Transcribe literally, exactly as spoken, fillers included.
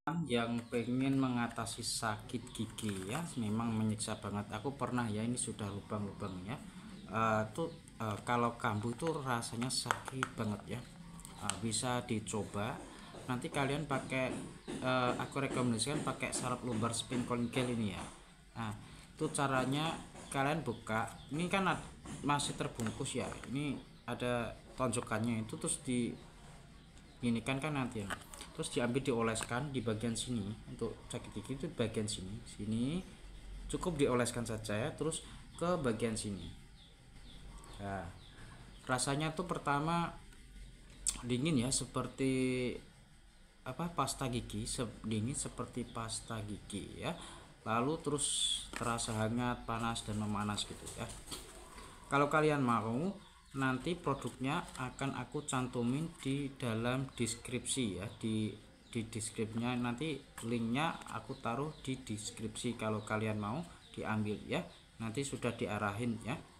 yang pengen mengatasi sakit gigi ya, memang menyiksa banget. Aku pernah ya, ini sudah lubang-lubang ya. Uh, tuh uh, kalau kambuh tuh rasanya sakit banget ya. Uh, bisa dicoba. Nanti kalian pakai, uh, aku rekomendasikan pakai salep lumbar spin coin gel ini ya. Nah, itu caranya kalian buka. Ini kan masih terbungkus ya. Ini ada tonjokannya itu, terus di ini kan kan nanti ya, terus diambil dioleskan di bagian sini. Untuk sakit gigi itu bagian sini sini cukup dioleskan saja ya, terus ke bagian sini. Nah, rasanya tuh pertama dingin ya, seperti apa, pasta gigi, dingin seperti pasta gigi ya, lalu terus terasa hangat, panas dan memanas gitu ya. Kalau kalian mau, nanti produknya akan aku cantumin di dalam deskripsi ya, di di deskripsinya nanti, linknya aku taruh di deskripsi kalau kalian mau diambil ya, nanti sudah diarahin ya.